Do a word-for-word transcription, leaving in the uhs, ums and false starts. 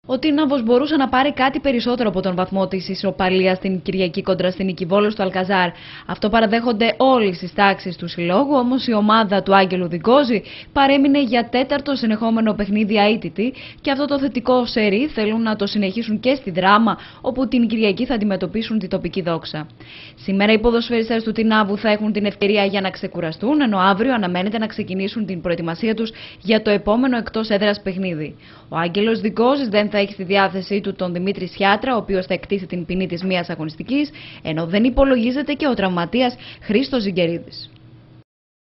Ο Τίναβος μπορούσε να πάρει κάτι περισσότερο από τον βαθμό της ισοπαλίας την Κυριακή κόντρα στην Νικηβόλο στο Αλκαζάρ. Αυτό παραδέχονται όλες τις τάξεις του συλλόγου, όμως η ομάδα του Άγγελου Δικόζη παρέμεινε για τέταρτο συνεχόμενο παιχνίδι αίτητη και αυτό το θετικό σερί θέλουν να το συνεχίσουν και στη Δράμα, όπου την Κυριακή θα αντιμετωπίσουν τη τοπική Δόξα. Σήμερα οι ποδοσφαιριστές του Τινάβου θα έχουν την ευκαιρία για να ξεκουραστούν, ενώ αύριο αναμένεται να ξεκινήσουν την προετοιμασία τους για το επόμενο εκτός έδρας παιχνίδι. Ο Άγγελος Δικόζης δεν θα έχει στη διάθεσή του τον Δημήτρη Σιάτρα, ο οποίος θα εκτίσει την ποινή της μίας αγωνιστικής, ενώ δεν υπολογίζεται και ο τραυματίας Χρήστος Ζιγκερίδης.